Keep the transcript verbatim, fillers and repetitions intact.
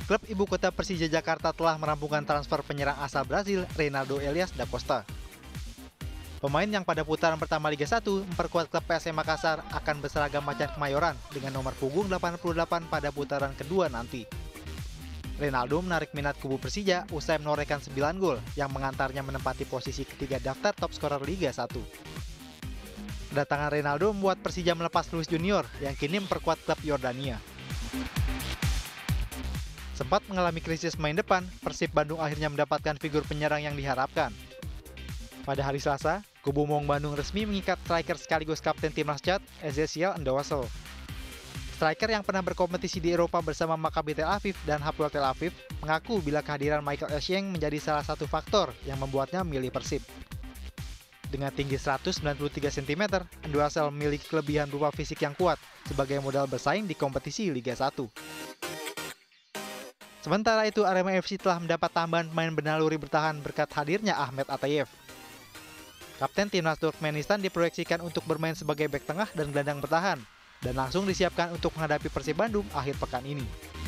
Klub ibu kota Persija Jakarta telah merampungkan transfer penyerang asal Brasil, Reinaldo Elias da Costa. Pemain yang pada putaran pertama Liga satu memperkuat klub P S M Makassar akan berseragam macan Kemayoran dengan nomor punggung delapan puluh delapan pada putaran kedua nanti. Reinaldo menarik minat kubu Persija usai menorehkan sembilan gol yang mengantarnya menempati posisi ketiga daftar top skorer Liga satu. Kedatangan Reinaldo membuat Persija melepas Luis Junior yang kini memperkuat klub Yordania. Sempat mengalami krisis main depan, Persib Bandung akhirnya mendapatkan figur penyerang yang diharapkan. Pada hari Selasa, kubu Maung Bandung resmi mengikat striker sekaligus kapten timnas Chad, Ezekiel Ndowasel. Striker yang pernah berkompetisi di Eropa bersama Maccabi Tel Aviv dan Hapoel Tel Aviv mengaku bila kehadiran Michael Essien menjadi salah satu faktor yang membuatnya memilih Persib. Dengan tinggi seratus sembilan puluh tiga sentimeter, Ndowasel memiliki kelebihan berupa fisik yang kuat sebagai modal bersaing di kompetisi Liga satu. Sementara itu, Arema F C telah mendapat tambahan pemain bernaluri bertahan berkat hadirnya Ahmet Atayev. Kapten timnas Turkmenistan diproyeksikan untuk bermain sebagai bek tengah dan gelandang bertahan, dan langsung disiapkan untuk menghadapi Persib Bandung akhir pekan ini.